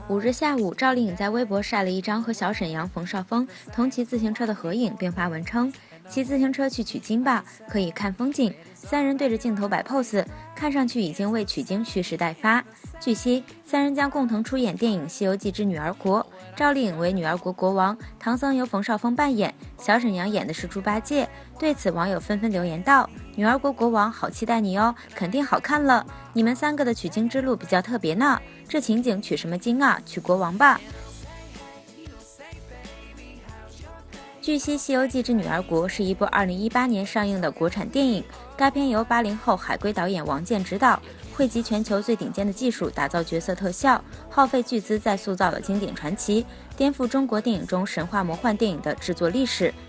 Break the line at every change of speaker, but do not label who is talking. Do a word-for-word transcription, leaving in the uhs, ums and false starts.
五日下午，赵丽颖在微博晒了一张和小沈阳、冯绍峰同骑自行车的合影，并发文称：“骑自行车去取经吧，可以看风景。”三人对着镜头摆 pose， 看上去已经为取经蓄势待发。据悉，三人将共同出演电影《西游记之女儿国》，赵丽颖为女儿国国王，唐僧由冯绍峰扮演，小沈阳演的是猪八戒。对此，网友纷纷留言道：“女儿国国王，好期待你哦，肯定好看了。你们三个的取经之路比较特别呢，这情景取什么经啊？取国王吧。”据悉，《西游记之女儿国》是一部二零一八年上映的国产电影，该片由八零后海归导演王健执导，汇集全球最顶尖的技术打造角色特效，耗费巨资再塑造了经典传奇，颠覆中国电影中神话魔幻电影的制作历史，